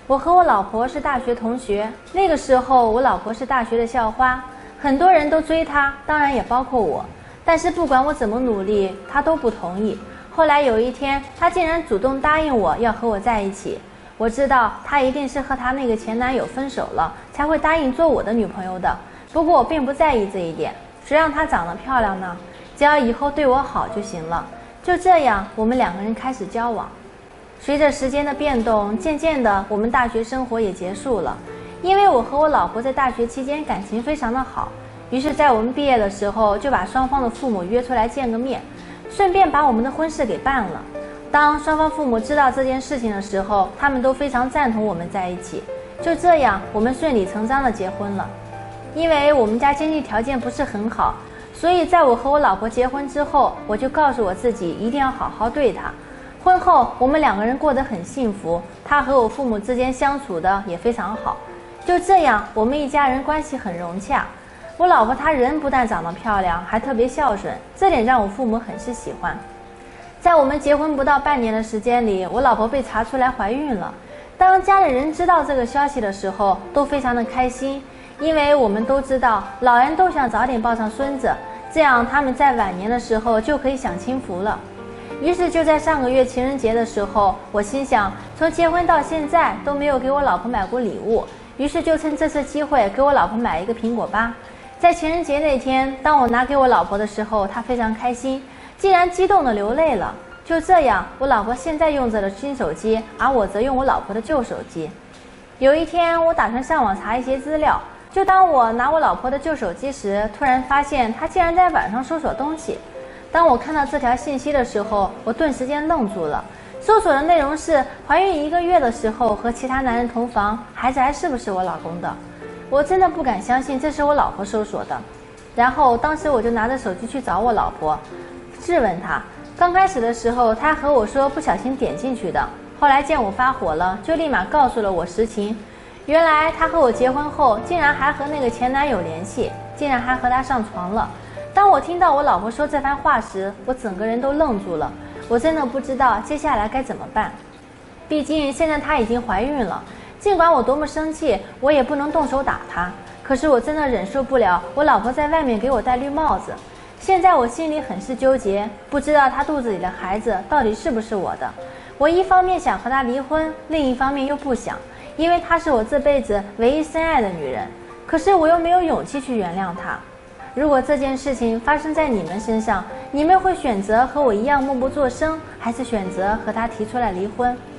我和我老婆是大学同学，那个时候我老婆是大学的校花，很多人都追她，当然也包括我。但是不管我怎么努力，她都不同意。后来有一天，她竟然主动答应我要和我在一起。我知道她一定是和她那个前男友分手了，才会答应做我的女朋友的。不过我并不在意这一点，谁让她长得漂亮呢？只要以后对我好就行了。就这样，我们两个人开始交往。随着时间的变动，渐渐的，我们大学生活也结束了。因为我和我老婆在大学期间感情非常的好，于是在我们毕业的时候，就把双方的父母约出来见个面，顺便把我们的婚事给办了。当双方父母知道这件事情的时候，他们都非常赞同我们在一起。就这样，我们顺理成章的结婚了。因为我们家经济条件不是很好，所以在我和我老婆结婚之后，我就告诉我自己一定要好好对她。婚后我们两个人过得很幸福，她和我父母之间相处的也非常好。就这样，我们一家人关系很融洽。我老婆她人不但长得漂亮，还特别孝顺，这点让我父母很是喜欢。在我们结婚不到半年的时间里，我老婆被查出来怀孕了。当家里人知道这个消息的时候，都非常的开心，因为我们都知道老人都想早点抱上孙子，这样他们在晚年的时候就可以享清福了。于是就在上个月情人节的时候，我心想从结婚到现在都没有给我老婆买过礼物，于是就趁这次机会给我老婆买一个苹果八。在情人节那天，当我拿给我老婆的时候，她非常开心，竟然激动的流泪了。就这样，我老婆现在用着的新手机，而我则用我老婆的旧手机。有一天，我打算上网查一些资料，就当我拿我老婆的旧手机时，突然发现她竟然在网上搜索东西。当我看到这条信息的时候，我顿时间愣住了。搜索的内容是怀孕1个月的时候和其他男人同房，孩子还是不是我老公的。我真的不敢相信这是我老婆搜索的。然后当时我就拿着手机去找我老婆，质问她。刚开始的时候，她和我说不小心点进去的，后来见我发火了，就立马告诉了我实情。原来她和我结婚后，竟然还和那个前男友联系，竟然还和他上床了。当我听到我老婆说这番话时，我整个人都愣住了。我真的不知道接下来该怎么办。毕竟现在她已经怀孕了，尽管我多么生气，我也不能动手打她。可是我真的忍受不了我老婆在外面给我戴绿帽子。现在我心里很是纠结，不知道她肚子里的孩子到底是不是我的。我一方面想和她离婚，另一方面又不想，因为她是我这辈子唯一深爱的女人。可是我又没有勇气去原谅她。如果这件事情发生在你们身上，你们会选择和我一样默不作声，还是选择和他提出来离婚？